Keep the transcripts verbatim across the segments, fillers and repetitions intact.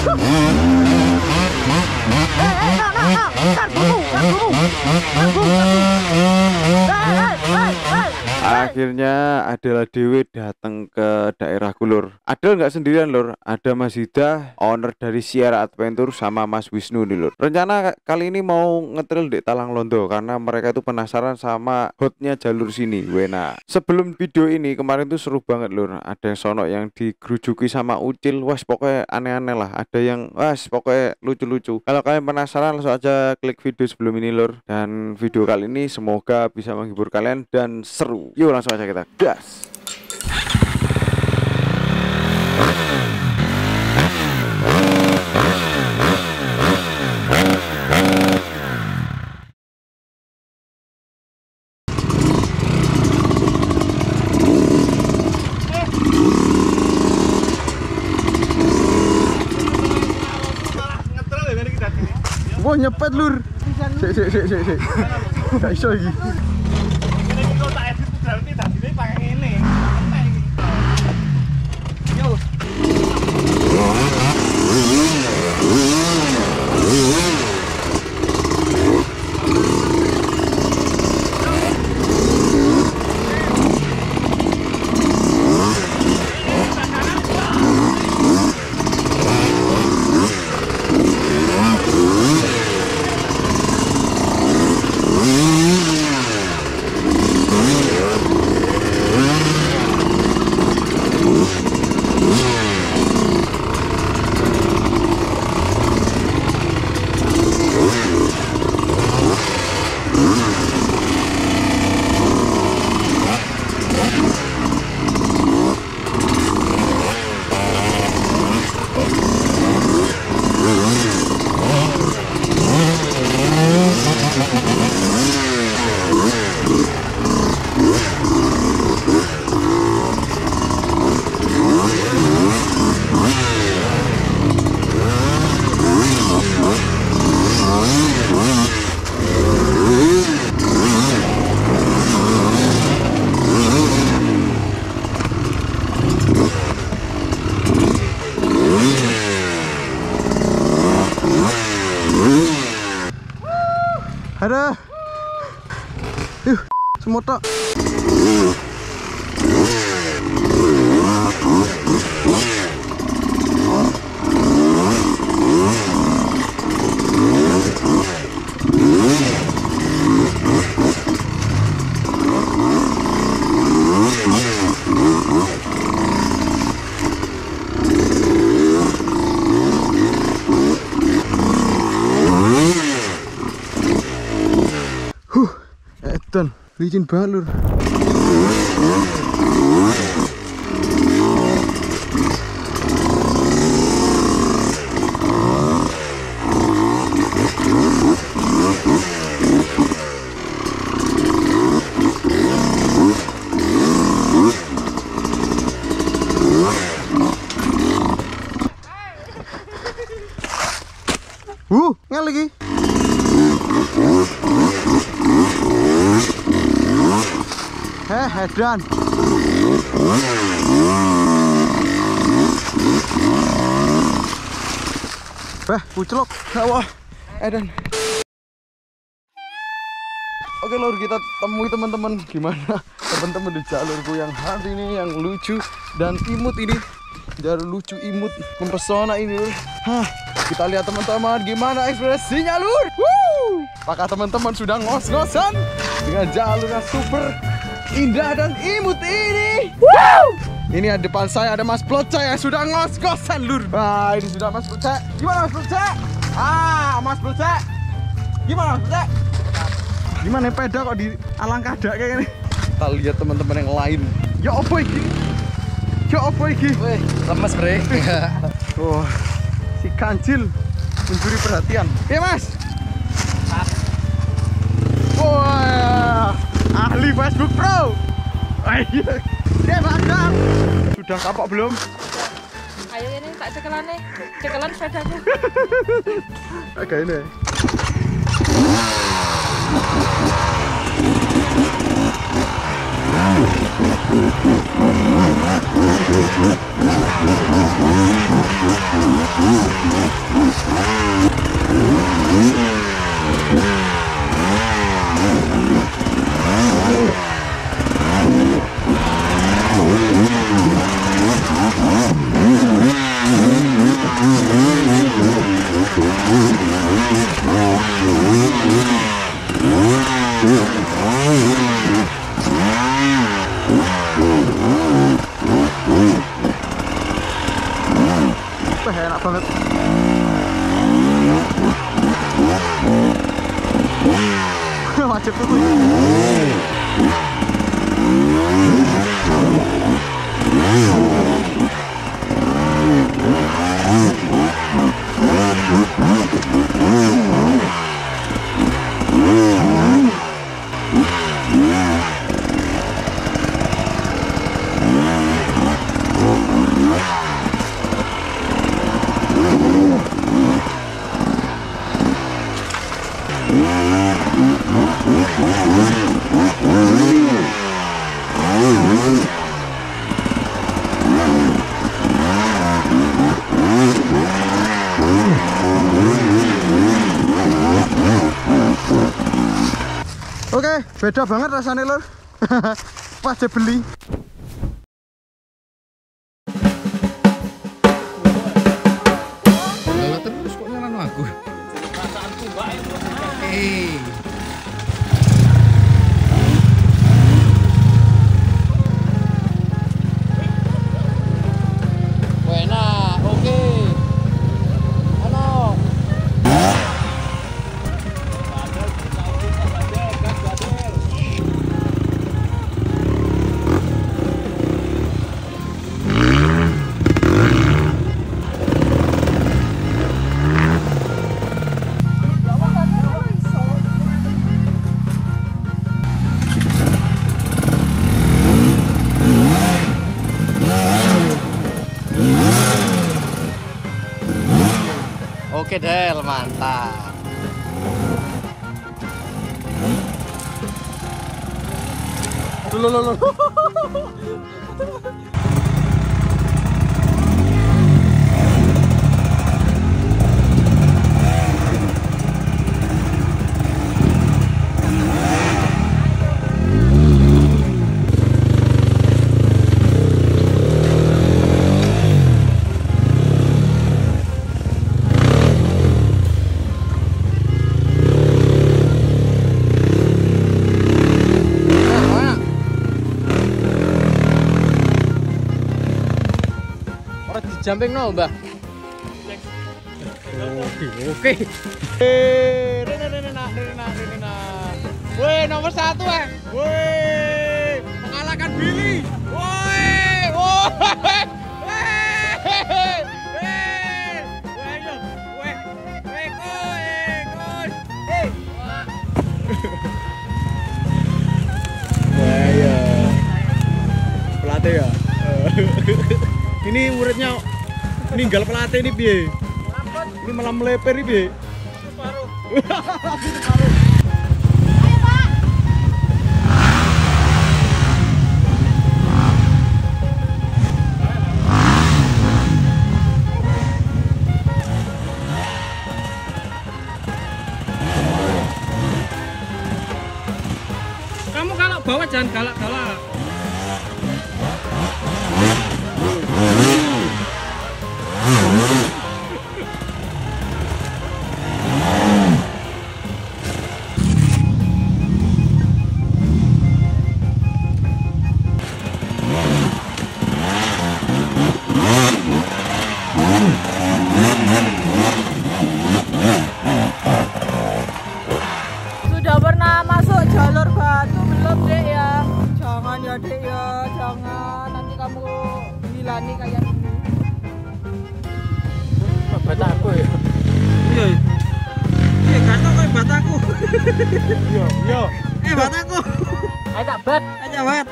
Akhirnya adalah Dewi datang ke daerah Kulur. Adel nggak sendirian lur, ada Mas Hida, owner dari Sierra Adventure sama Mas Wisnu nih lur. Rencana kali ini mau ngetril di Talang Londo karena mereka itu penasaran sama hotnya jalur sini. Wena. Sebelum video ini kemarin tuh seru banget lur. Ada yang sono yang digerujuki sama Ucil, was pokoknya aneh-aneh lah. Ada yang was pokoknya lucu-lucu. Kalau kalian penasaran langsung aja klik video sebelum ini lur. Dan video kali ini semoga bisa menghibur kalian dan seru. Yuk langsung aja kita gas. Wah nyepet lur. Sik sik sik sik sik. Gak iso iki. Ini kok tak edit udah ini tadi pakai ini. Yo. Ada. Yuh, semotok. Edan, licin banget lur. Uh, ngel lagi. Eh, edan. Beh, kucelok. Wah, edan. Oke lur, kita temui teman-teman. Gimana teman-teman di jalurku yang hari ini yang lucu dan imut ini. Jalur lucu imut mempesona ini lur. Hah, kita lihat teman-teman gimana ekspresinya lur. Woo! Apakah teman-teman sudah ngos-ngosan dengan jalur yang super indah dan imut ini? Wow! Ini di depan saya ada Mas Bloce yang sudah ngos-ngosan lur. Wah, ini sudah Mas Bloce. Gimana Mas Bloce? Ah, Mas Bloce. Gimana Mas Bloce? Gimana peda kok di alangkah kayak gini? Kita lihat teman-teman yang lain. Ya apa ini? Ya apa ini? Wih, lemes bre. Wah, si kancil mencuri perhatian. Ya Mas. Wah, ahli Facebook Pro. Ayo, dia bakal. Sudah kapok belum? Ayo ini tak cekelan nih, cekelan sepedaku. Agak ini. Wah, enak banget. Wajib tuh. Oke, beda banget rasanya lor. Pas dia beli. Lala terus kok nyalain aku. Perasaanku mbak itu. Eh. Enak, oke. Halo. Oke Del, mantap. Loh, loh, loh. Jumping no, Mbak. Oke, oke. Eh, Rena, Rena, Rena, Rena. Woi, nomor satu eh. Woi, mengalahkan Billy. Woi, woi. Eh, eh, woi, yo, woi, woi, koi, koi. Eh, wah, ya. Pelatih ya. Ini muridnya ninggal pelatih ini piye? Ini malah meleper ini piye? Separuh. Separuh. Ayo, Pak. Kamu kalau bawa jangan galak-galak. Sudah pernah masuk jalur batu belum, Dek ya? Jangan ya, Dek ya, jangan. Nanti kamu gilani kayak gini. Bataku ya. Iya. Eh, gato kayak bataku. Iya, iya. Eh, bataku. Ayo tak bat. Aja bat.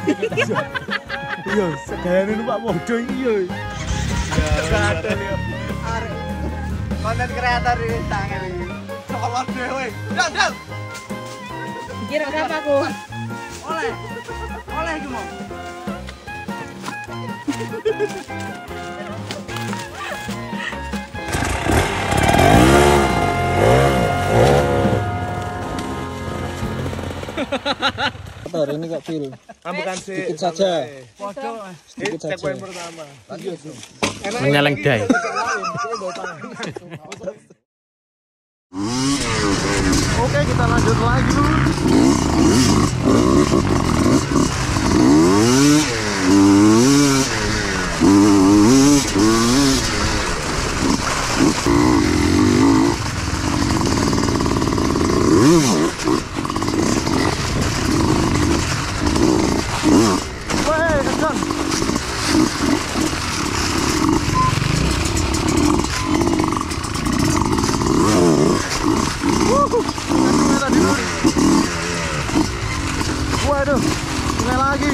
Iya, segayane numpak bodoh iki yo. Gato yo. Arek. Konten kreator iki tangan iki. Color dhewe. Dal, dal. Kira berapa aku? Oleh. Oleh iki mau. Hari ini kok feel. Ambekan sih. Sedikit saja. Sedikit saja. Checkpoint pertama. Menyeleng dai. Oke, kita lanjut lagi dulu. Woi, kencang. Wuhu, sungai tadi dulu. Waduh, sungai lagi.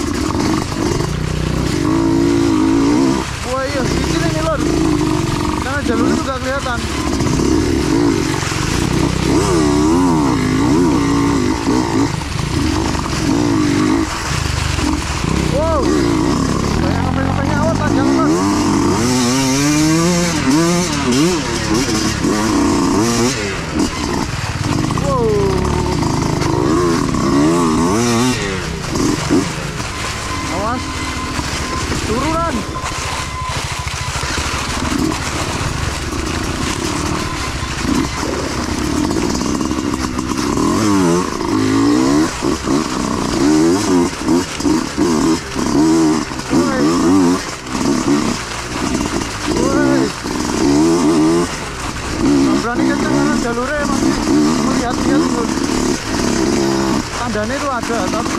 Wah iya, licin ini lor. Karena jalurnya juga kelihatan. Wow, banyak ngepeng-ngepengnya, awas lah, jangan mas. Wow, awas, turunan. Berani kencang karena jalurnya masih melihat-lihat dulu. Tandanya itu ada, tapi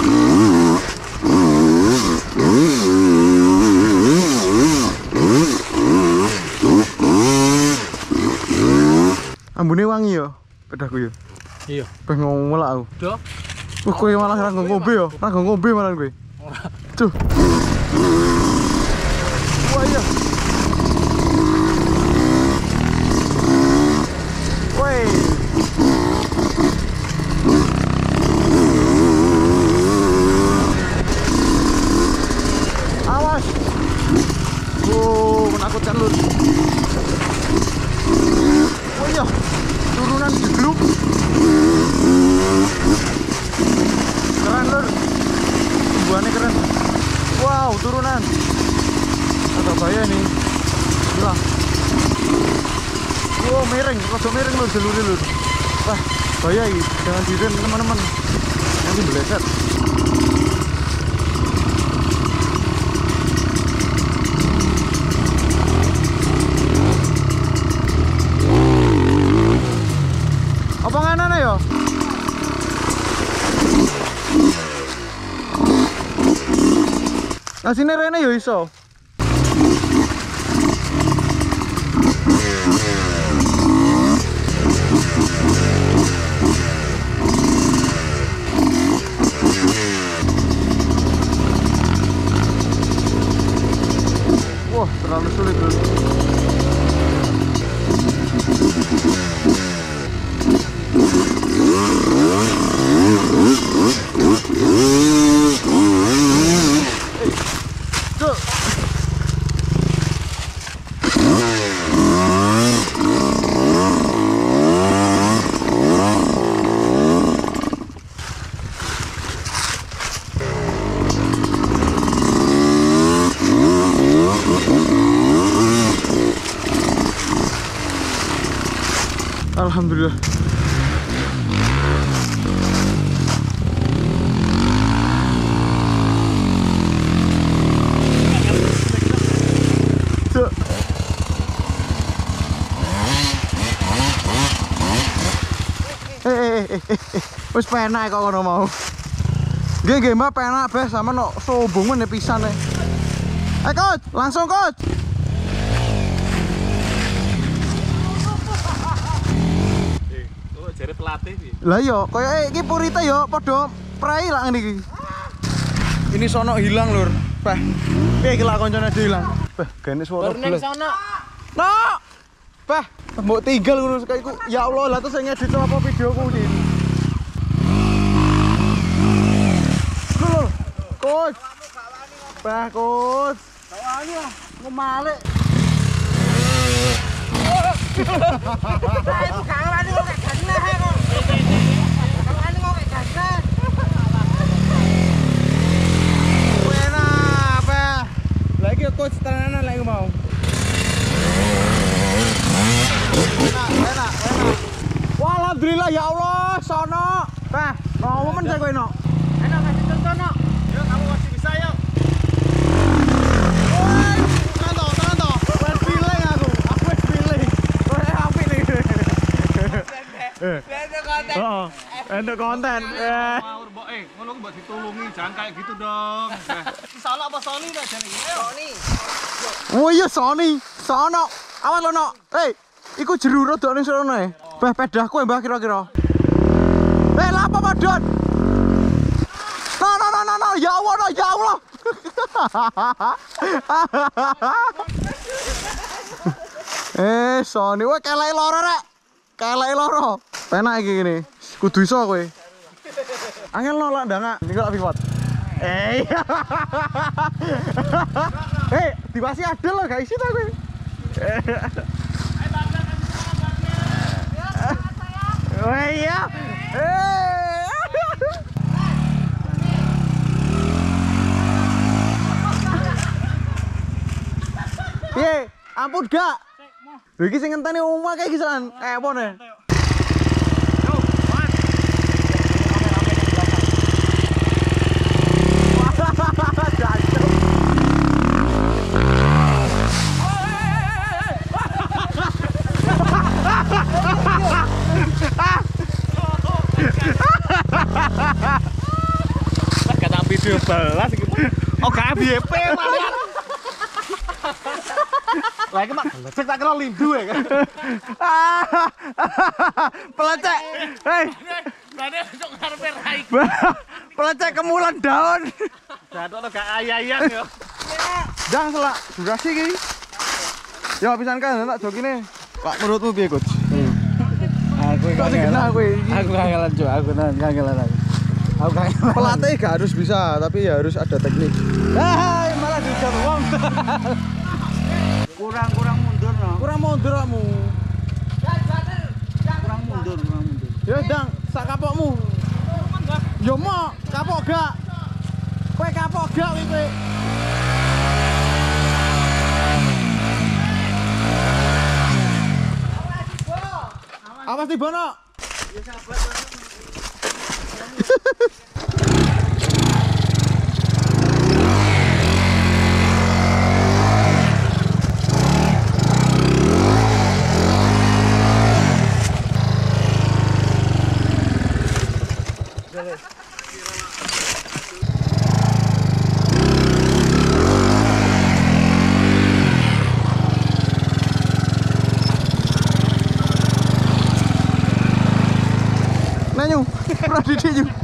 ambune wangi ya, pedahku ya. Iya. Pengen ngomong lah aku. Udah. Wah, kowe malah ra ngombe ya, ra ngombe malah kowe. Tuh. Wah iya. Woi. Awas. Oh, menakutkan lu. Oh iya. Turunan jegluk. Keren lur. Tumbuhannya keren. Wow, turunan. Agak bahaya nih. Gila. Wow, miring, rada miring lur jalurnya lur. Wah, bahaya ini. Jangan direm teman-teman. Nanti beleset. Apa nganane ya? Ngasine rene ya iso. Wah, terlalu sulit dulu. Tuh. Alhamdulillah. Tuh. Eh eh eh eh wis penak kok ngono mau. Nggih nggih Mbak, penak beh sama no sombong meneh pisan e. Eh coach, langsung coach. Jare pelatih sih. Lah iya, koyo iki purite yo padha prei lah ngene iki. Ini sono hilang lur. Beh. Piye iki lak koncone dhewe ilang? Beh, gene suara Ning beles. sono. No. Beh, mbok tinggal ngono kayak iku. Ya Allah, lah terus sing ngedit apa videoku iki. Lur, coach. Beh, coach. Kawani lah, ngemalik. Nah, itu kawan kok kayak gasnya kok. Kawan kok kayak gasnya. coach tenanan lek mau. Enak, enak, enak. Wah, alhamdulillah ya Allah, sono. Nah, mau men saya kowe no. Enak kasih contoh no. Yuk kamu masih bisa yuk. Woi, tenan to, tenan to. Wes feeling aku. Aku wes feeling. Kowe apik nih. Ada konten. Heeh. Endok konten. Eh. Ngawur mbok eh, ngono ku mbok ditulungi, jangan kayak gitu dong. Salah apa Sony nek jane iki? Sony. Oh iya Sony, sono. Awas lo no. Hei, iku jeru rodok ning sono e. Beh pedahku Mbah kira-kira. Eh, lapa padon? No no no no no, ya Allah no, ya Allah. Eh, Sony wae kelek loro rek. Kelek loro. Penak iki ngene. Kudu iso kowe. Angel no lak ndang, iki lak pivot. Eh. Eh, diwasi adel lo gak isi ta kowe. Oh iya. Eh. Piye? Ampun gak? Lho iki sing ngenteni omah kae iki san. Eh, apa ne? Kata video belas iki. Oh, gak F Y P malah. Lah iki mak cek tak kira lindu ya kan. Pelecek. Hei. Lane sok ngarepe rai. Pelecek kemulan daun. Datokno gak ayayan yo. Jang selak durasi iki. Ya pisan kan tak jokine. Pak menurutmu piye, Coach? Aku Kok sing kena kowe iki? Aku kangelan cuk, aku kangelan aku. Aku kangelan. Pelatih gak harus bisa, tapi ya harus ada teknik. Hai, malah dijat wong. Kurang-kurang mundur no. Kurang mundur kamu. Kurang mundur, kurang mundur. Ya ndang, sak kapokmu. Ya mau kapok gak? Kowe kapok gak kowe kowe? Awas tiba no. Nanyu, pernah didik juga.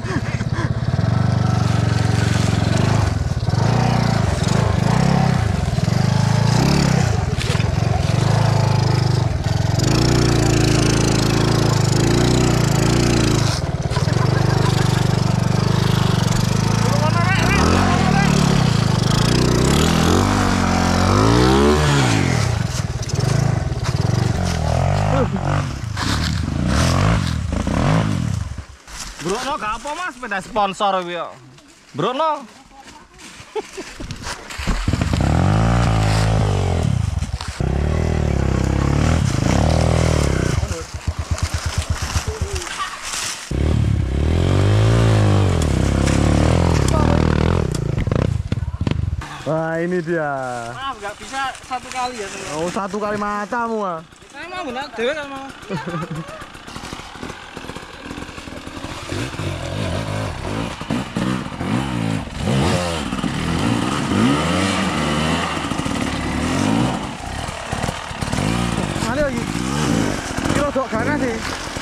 Brono gak apa Mas, sepeda sponsor kuwi yo. Brono. Wah, ini dia. Maaf, nggak bisa satu kali ya. Oh, satu kali matamu ah. Saya mau benar, dewe kan mau. Mana lagi? Kilo dok ganas sih.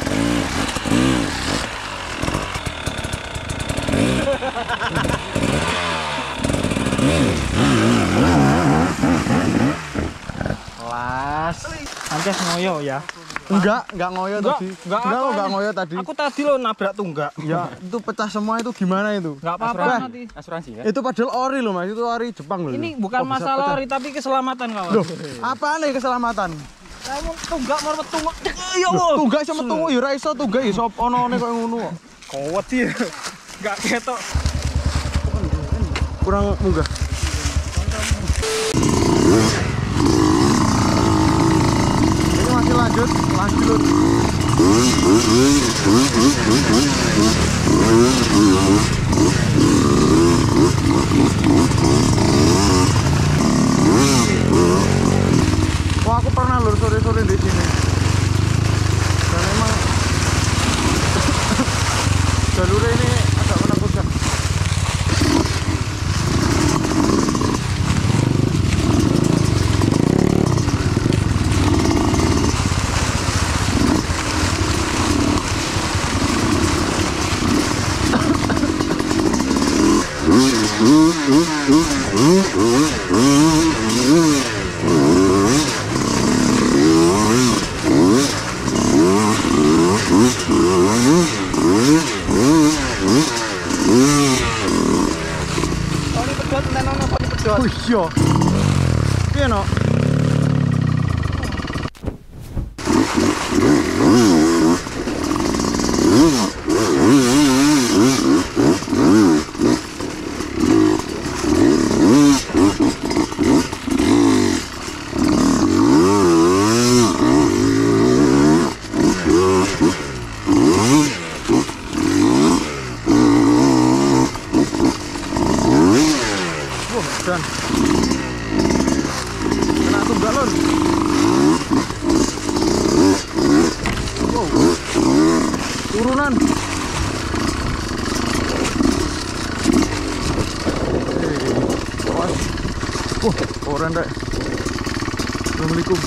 Kelas. Anjas ngoyo ya. Enggak, enggak ngoyo Enggak, tadi. enggak enggak, apa enggak ini. ngoyo tadi. Aku tadi lo nabrak tunggak. Ya, itu pecah semua itu gimana itu? Enggak apa-apa Bah, nanti. Asuransi ya? Itu padahal ori loh Mas, itu ori Jepang loh. Ini bukan Kok bisa masalah pecah? ori tapi keselamatan kawan. Loh, apa nih keselamatan? Kamu tunggak mau metu. Ya Loh, Allah. tunggak sama metu ya ora iso tunggak ya sop ono kok ngono kok. Kowet sih. Enggak ketok. Kurang munggah. lur. Wah, aku pernah lur sore-sore di sini. Dan memang jalurnya ini agak menakutkan. Oh iya. Piye no? Dan kena tunggal lur. Wow. Turunan. Wah, orang dek. Assalamualaikum.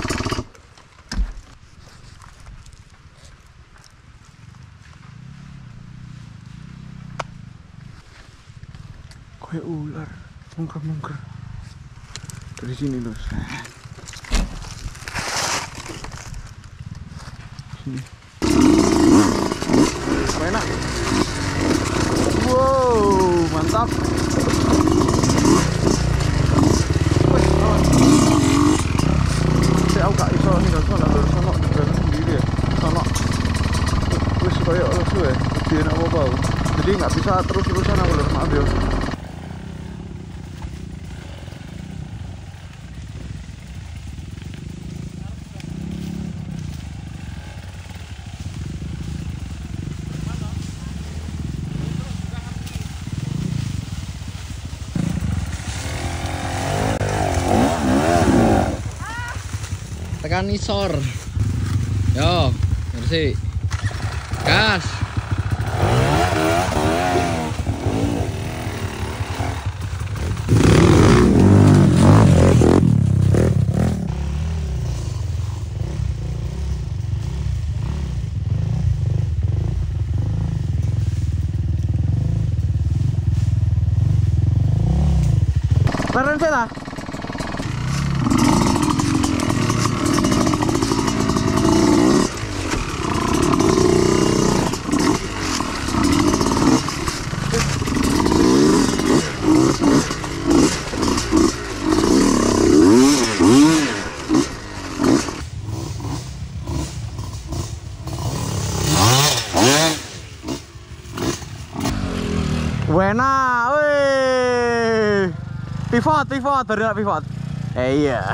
Kayak ular. Mungker-mungker dari sini lur. Sini. Enak. Wow, mantap. Saya aku gak iso nih gak sono lur, sono jalan sendiri ya. Sono. Wis koyo lesu ya. Dia apa-apa. Jadi nggak bisa terus-terusan aku lur, maaf ya. Tekan isor. Yo, bersih. Gas. Leren saya. Wena, weh. Pivot, pivot, baru nak pivot. Eh iya.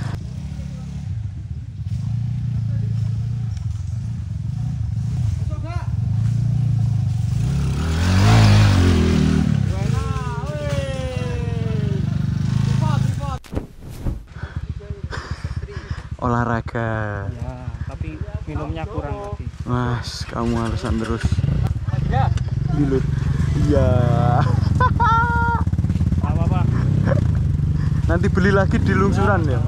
Olahraga. Ya, tapi minumnya kurang tadi. Mas, kamu alasan terus. Ya, Gilut. Iya. apa-apa. Nanti beli lagi di lungsuran ya.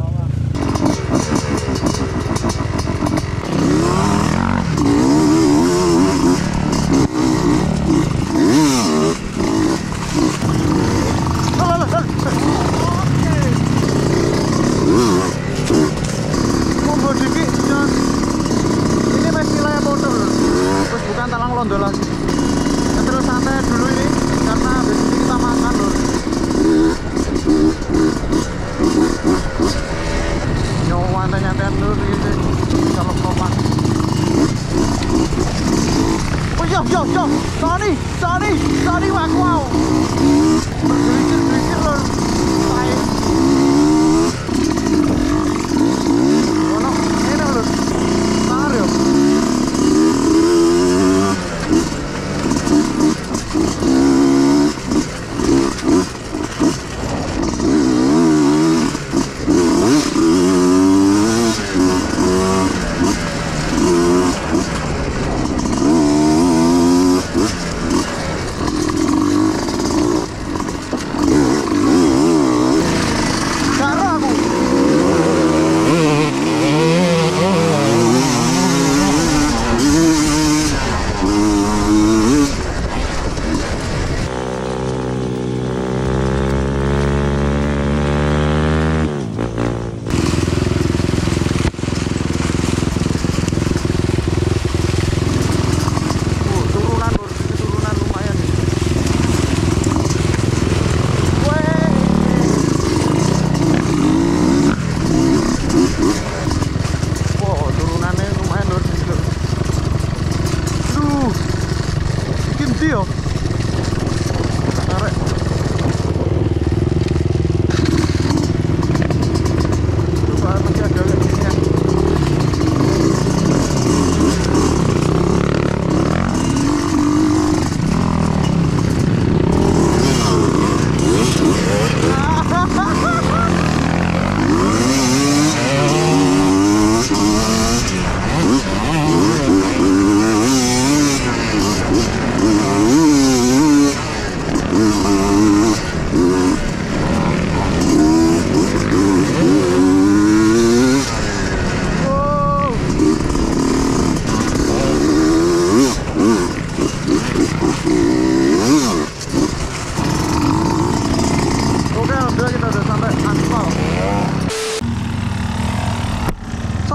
Monggo dikit, Jon. Ini masih wilayah Pondok lho. Terus bukan Talang Londo lagi. Terus santai dulu ini karena habis ini kita makan lho. Nyawa nyantai dulu gitu. Kalau kopan. Oh yo yo yo, sorry, sorry, sorry wak wow. Berisik berisik lho. Saya. Oh no, ini lho. Tarik.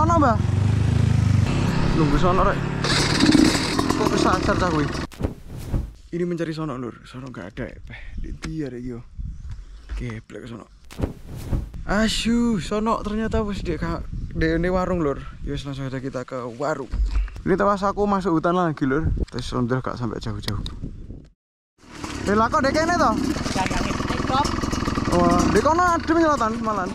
sono, Mbah. Nunggu sono rek. Kok kesasar cah kuwi. Ini mencari sono, Lur. Sono enggak ada. Di dia rek yo. Geblek sono. Asyuh, sono ternyata wis di di warung, Lur. Yus langsung aja kita ke warung. Ini tewas aku masuk hutan lagi, Lur. Terus alhamdulillah gak sampai jauh-jauh. Eh, lah kok dek kene to? Wah, di kono adem nyelotan malan.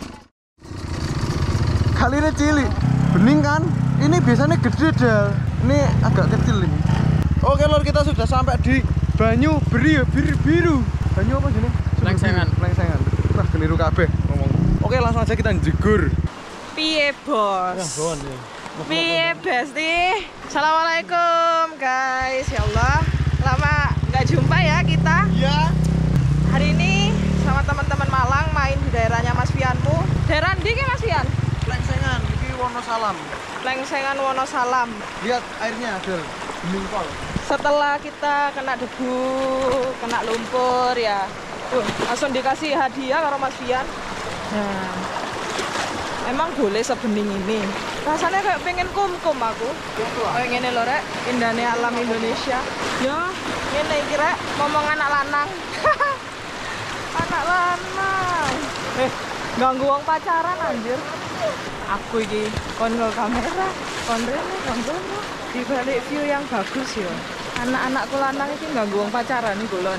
Kali ini cilik, bening kan? Ini biasanya gede deh. Ini agak kecil ini. Oke Lur, kita sudah sampai di Banyu Beri biru biru. Banyu apa sini? Lengsengan. Lengsengan. Wah, keliru kabeh ngomong. Oke, langsung aja kita jegur. Piye bos? Piye besti? Assalamualaikum guys, ya Allah. Lama nggak jumpa ya kita. Iya. Hari ini sama teman-teman Malang main di daerahnya Mas Fianmu. Daerah ndi ki Mas Fian? Lengsengan, ini Wonosalam. Lengsengan Wonosalam. Lihat airnya ada bening pol. Setelah kita kena debu, kena lumpur ya, tuh, langsung dikasih hadiah karo Mas Fian. Nah, emang boleh sebening ini. Rasanya kayak pengen kum-kum aku. Kayak gini loh rek, indahnya alam Indonesia. Ya, ini kira ngomong anak lanang. Anak lanang. Eh, ganggu wong pacaran anjir. Aku iki kontrol kamera, kontrol kontrol di balik view yang bagus ya. Anak-anakku lanang iki ganggu wong pacaran nih golon.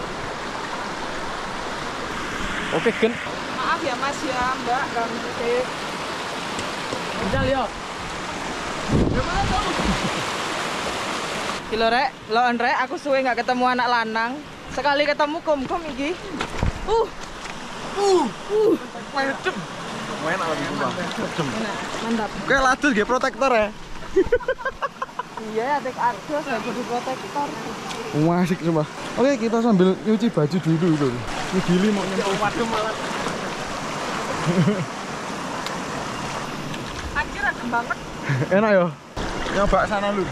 Oke, Gen. Maaf ya Mas ya, Mbak, ganggu dikit. Bencal yo. Kilo rek, lo rek, aku suwe nggak ketemu anak lanang. Sekali ketemu kum-kum iki. Uh, Uh, uh, mantep. Main alam sumpah. enak, mantap. Kayak ladus nggih protektor ya. Iya, adik adus nggak jadi protektor. Wah, asik sumpah. Oke, kita sambil nyuci baju dulu dulu. Ini gili mau nyuci. Waduh malah. Anjir adem banget. Enak ya. Nyoba sana lu.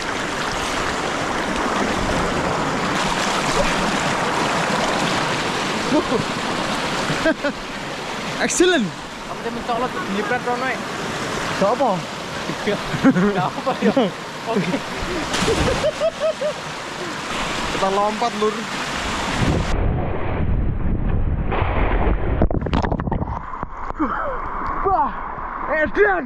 Excellent. Kamu dia mencolot nyiprat rono e. Gak apa? Ya apa ya? Oke. Kita lompat, Lur. Wah, edan.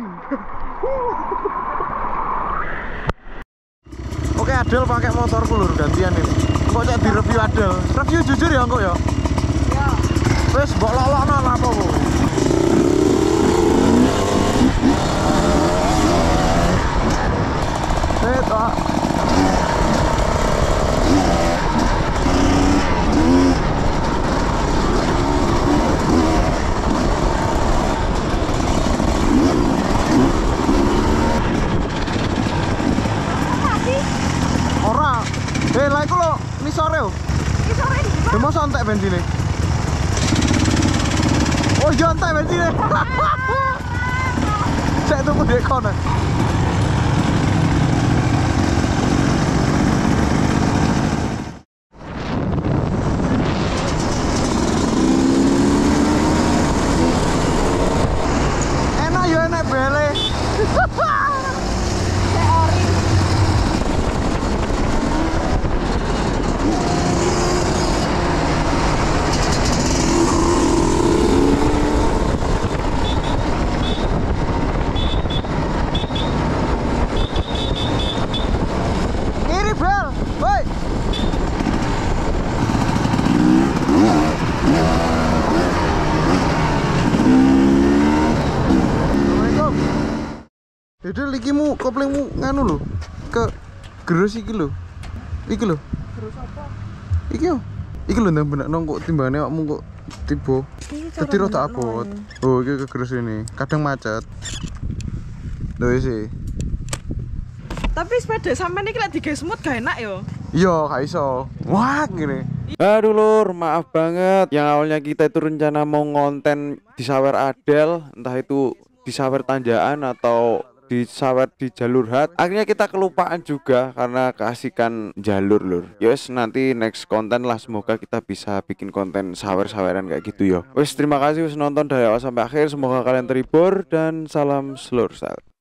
Oke, Adel pakai motorku, Lur, gantian ini. Kok cek di review Adel? Review jujur ya kok ya? Ya. Wes mbok lolokno apa kok? Eh, toh. Ora. Eh, lah iku lho, nisore yo. Nisore di mana? Demo santai bensine. Oh, jantai bensine. Saya tunggu di kono. Enak ya, enak bele. Dede likimu koplingmu nganu lho ke gerus iki lho. Iki lho. Terus apa? Iki yo. Iki lho ndang benakno kok timbangane awakmu kok tiba. Dadi rada abot. Oh, iki ke gerus ini. Kadang macet. Lho sih. Tapi sepeda sampean iki lek digesmut gak enak yo. Iya, gak iso. Wah, gini. Aduh Lur, maaf banget. Yang awalnya kita itu rencana mau ngonten di Sawer Adel, entah itu di Sawer Tanjaan atau di Sawer di jalur Hat. Akhirnya kita kelupaan juga karena keasikan jalur, Lur. Yos, nanti next konten lah, semoga kita bisa bikin konten sawer-saweran kayak gitu yo. Wes, terima kasih wis nonton dari awal sampai akhir. Semoga kalian terhibur dan salam Slur.